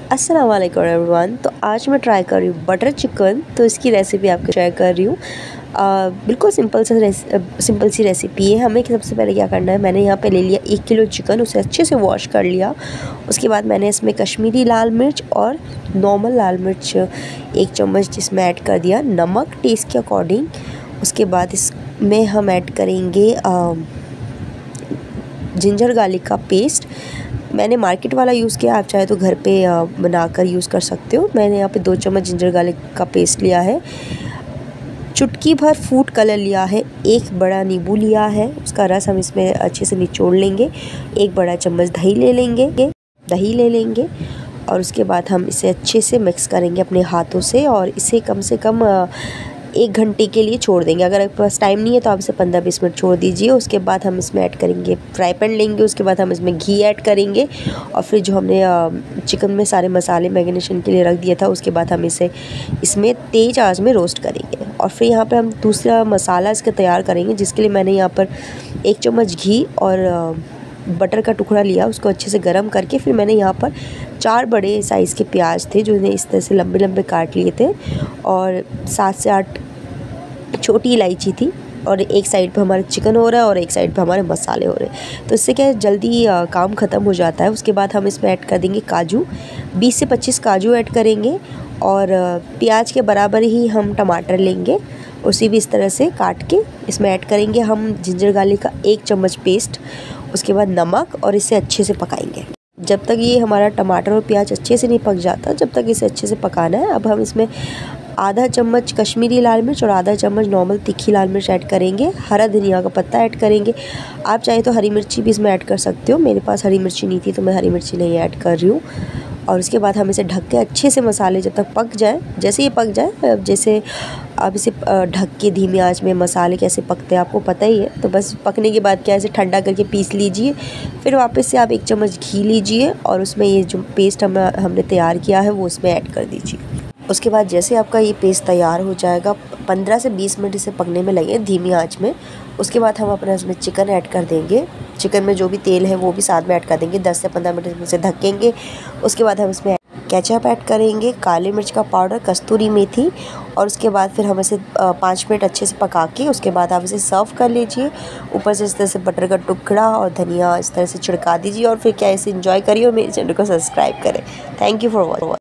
अस्सलाम वालेकुम एवरीवन। तो आज मैं ट्राई कर रही हूँ बटर चिकन। तो इसकी रेसिपी आपको शेयर कर रही हूँ। बिल्कुल सिंपल सी रेसिपी है। हमें सबसे पहले क्या करना है, मैंने यहाँ पे ले लिया 1 किलो चिकन, उसे अच्छे से वॉश कर लिया। उसके बाद मैंने इसमें कश्मीरी लाल मिर्च और नॉर्मल लाल मिर्च 1 चम्मच जिसमें ऐड कर दिया, नमक टेस्ट के अकॉर्डिंग। उसके बाद इसमें हम ऐड करेंगे जिंजर गार्लिक का पेस्ट। मैंने मार्केट वाला यूज़ किया, आप चाहे तो घर पे बनाकर यूज़ कर सकते हो। मैंने यहाँ पे 2 चम्मच जिंजर गार्लिक का पेस्ट लिया है, चुटकी भर फूड कलर लिया है, 1 बड़ा नींबू लिया है, उसका रस हम इसमें अच्छे से निचोड़ लेंगे। 1 बड़ा चम्मच दही ले लेंगे और उसके बाद हम इसे अच्छे से मिक्स करेंगे अपने हाथों से और इसे कम से कम 1 घंटे के लिए छोड़ देंगे। अगर आपके पास टाइम नहीं है तो आप इसे 15-20 मिनट छोड़ दीजिए। उसके बाद हम इसमें ऐड करेंगे फ्राई पैन लेंगे, उसके बाद हम इसमें घी ऐड करेंगे और फिर जो हमने चिकन में सारे मसाले मैरिनेशन के लिए रख दिया था, उसके बाद हम इसे इसमें तेज़ आंच में रोस्ट करेंगे। और फिर यहाँ पर हम दूसरा मसाला इसका तैयार करेंगे, जिसके लिए मैंने यहाँ पर 1 चम्मच घी और बटर का टुकड़ा लिया, उसको अच्छे से गर्म करके फिर मैंने यहाँ पर 4 बड़े साइज़ के प्याज थे जो इन्हें इस तरह से लंबे लंबे काट लिए थे और 7 से 8 छोटी इलायची थी। और एक साइड पे हमारा चिकन हो रहा है और एक साइड पे हमारे मसाले हो रहे हैं, तो इससे क्या है जल्दी काम ख़त्म हो जाता है। उसके बाद हम इसमें ऐड कर देंगे काजू, 20 से 25 काजू ऐड करेंगे और प्याज के बराबर ही हम टमाटर लेंगे, उसी भी इस तरह से काट के इसमें ऐड करेंगे हम जिंजर गार्लिक का 1 चम्मच पेस्ट। उसके बाद नमक और इसे अच्छे से पकाएंगे जब तक ये हमारा टमाटर और प्याज अच्छे से नहीं पक जाता, जब तक इसे अच्छे से पकाना है। अब हम इसमें आधा चम्मच कश्मीरी लाल मिर्च और आधा चम्मच नॉर्मल तीखी लाल मिर्च ऐड करेंगे, हरा धनिया का पत्ता ऐड करेंगे। आप चाहे तो हरी मिर्ची भी इसमें ऐड कर सकते हो, मेरे पास हरी मिर्ची नहीं थी तो मैं हरी मिर्ची नहीं ऐड कर रही हूँ। और उसके बाद हम इसे ढक के अच्छे से मसाले जब तक पक जाए, जैसे ये पक जाए, जैसे आप इसे ढक के धीमी आंच में मसाले कैसे पकते हैं आपको पता ही है, तो बस पकने के बाद क्या इसे ठंडा करके पीस लीजिए। फिर वापस से आप 1 चम्मच घी लीजिए और उसमें ये जो पेस्ट हमने तैयार किया है वो इसमें ऐड कर दीजिए। उसके बाद जैसे आपका ये पेस्ट तैयार हो जाएगा, 15 से 20 मिनट इसे पकने में लगे धीमी आंच में। उसके बाद हम अपना इसमें चिकन ऐड कर देंगे, चिकन में जो भी तेल है वो भी साथ में ऐड कर देंगे, 10 से 15 मिनट इसे ढकेंगे। उसके बाद हम इसमें केचप ऐड करेंगे, काली मिर्च का पाउडर, कस्तूरी मेथी और उसके बाद फिर हम इसे 5 मिनट अच्छे से पका के उसके बाद आप इसे सर्व कर लीजिए। ऊपर से इस तरह से बटर का टुकड़ा और धनिया इस तरह से छिड़का दीजिए और फिर क्या इसे एंजॉय करिए और मेरे चैनल को सब्सक्राइब करें। Thank you for watching.